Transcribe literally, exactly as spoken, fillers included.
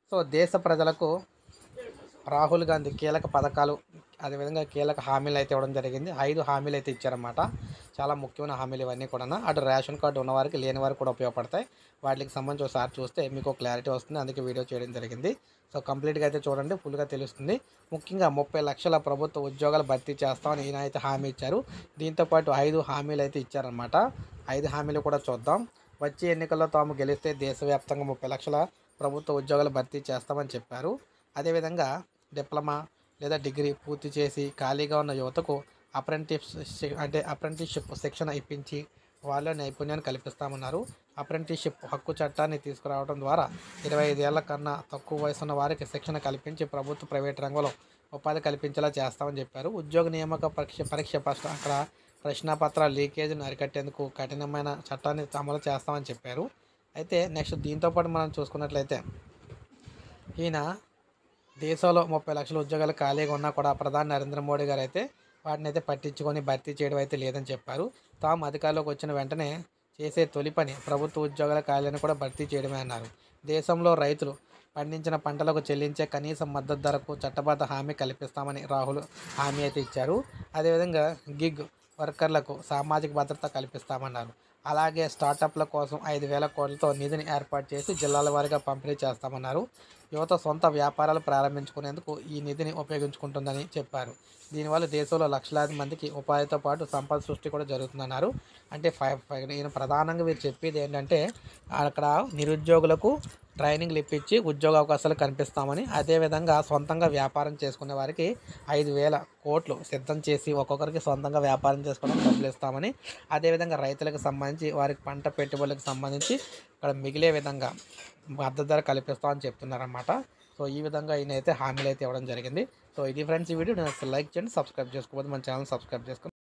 So దేశ ప్రజలకు రాహుల్ గాంధీ కీలక పథకాలు అదేవిధంగా కీలక హామీలు అయితే ఇవ్వడం జరిగింది. ఐదు హామీలు అయితే ఇచ్చారన్నమాట. చాలా ముఖ్యమైన హామీలు ఇవన్నీ కూడాను. అటు రేషన్ కార్డు ఉన్నవారికి, లేని వారికి కూడా ఉపయోగపడతాయి. వాటికి సంబంధించి ఒకసారి చూస్తే మీకు క్లారిటీ వస్తుంది. అందుకే వీడియో చేయడం జరిగింది. సో కంప్లీట్గా అయితే చూడండి, ఫుల్గా తెలుస్తుంది. ముఖ్యంగా ముప్పై లక్షల ప్రభుత్వ ఉద్యోగాలు భర్తీ చేస్తామని ఈయన అయితే హామీ ఇచ్చారు. దీంతోపాటు ఐదు హామీలు అయితే ఇచ్చారన్నమాట. ఐదు హామీలు కూడా చూద్దాం. వచ్చే ఎన్నికల్లో తాము గెలిస్తే దేశవ్యాప్తంగా ముప్పై లక్షల ప్రభుత్వ ఉద్యోగాలు భర్తీ చేస్తామని చెప్పారు. అదేవిధంగా డిప్లొమా లేదా డిగ్రీ పూర్తి చేసి ఖాళీగా ఉన్న యువతకు అప్రెంటిస్ అంటే అప్రెంటిస్షిప్ శిక్షణ ఇప్పించి వాళ్ళ నైపుణ్యాన్ని కల్పిస్తామన్నారు. అప్రెంటిస్షిప్ హక్కు చట్టాన్ని తీసుకురావడం ద్వారా ఇరవై ఐదు ఏళ్ల కన్నా తక్కువ వయసు ఉన్న వారికి శిక్షణ కల్పించి ప్రభుత్వ ప్రైవేట్ రంగంలో ఉపాధి కల్పించేలా చేస్తామని చెప్పారు. ఉద్యోగ నియామక పరీక్ష పరీక్ష ప్రశ్న అక్కడ ప్రశ్నపత్ర లీకేజీని అరికట్టేందుకు కఠినమైన చట్టాన్ని అమలు చేస్తామని చెప్పారు. అయితే నెక్స్ట్ దీంతోపాటు మనం చూసుకున్నట్లయితే ఈయన దేశంలో ముప్పై లక్షల ఉద్యోగాలు ఖాళీగా ఉన్నా కూడా ప్రధాని నరేంద్ర మోడీ గారు అయితే వాటిని అయితే పట్టించుకొని భర్తీ చేయడం అయితే లేదని చెప్పారు. తాము అధికారంలోకి వచ్చిన వెంటనే చేసే తొలి పని ప్రభుత్వ ఉద్యోగాల ఖాళీలను కూడా భర్తీ చేయడమే అన్నారు. దేశంలో రైతులు పండించిన పంటలకు చెల్లించే కనీస మద్దతు ధరకు చట్టబద్ధ హామీ కల్పిస్తామని రాహుల్ హామీ అయితే ఇచ్చారు. అదేవిధంగా గిగ్ వర్కర్లకు సామాజిక భద్రత కల్పిస్తామన్నారు. అలాగే స్టార్టప్ల కోసం ఐదు వేల కోట్లతో నిధిని ఏర్పాటు చేసి జిల్లాల వారీగా పంపిణీ చేస్తామన్నారు. యువత సొంత వ్యాపారాలు ప్రారంభించుకునేందుకు ఈ నిధిని ఉపయోగించుకుంటుందని చెప్పారు. దీనివల్ల దేశంలో లక్షలాది మందికి ఉపాధితో పాటు సంపద సృష్టి కూడా జరుగుతుందన్నారు. అంటే ఫైవ్ ఫైవ్ ఈయన ప్రధానంగా వీరు చెప్పేది ఏంటంటే అక్కడ నిరుద్యోగులకు ట్రైనింగ్లు ఇప్పించి ఉద్యోగ అవకాశాలు కనిపిస్తామని, అదేవిధంగా సొంతంగా వ్యాపారం చేసుకునే వారికి ఐదు వేల కోట్లు సిద్ధం చేసి ఒక్కొక్కరికి సొంతంగా వ్యాపారం చేసుకోవడానికి డబ్బులు ఇస్తామని, అదేవిధంగా రైతులకు సంబంధించి వారికి పంట పెట్టుబడులకు సంబంధించి ఇక్కడ మిగిలే విధంగా మద్దతు ధర కల్పిస్తామని చెప్తున్నారన్నమాట. సో ఈ విధంగా ఈయన అయితే హామీలు అయితే ఇవ్వడం జరిగింది. సో ఇది ఫ్రెండ్స్ ఈ వీడియో. నేను లైక్ చేయండి, సబ్స్క్రైబ్ చేసుకోవద్దు, మన ఛానల్ సబ్స్క్రైబ్ చేసుకోండి.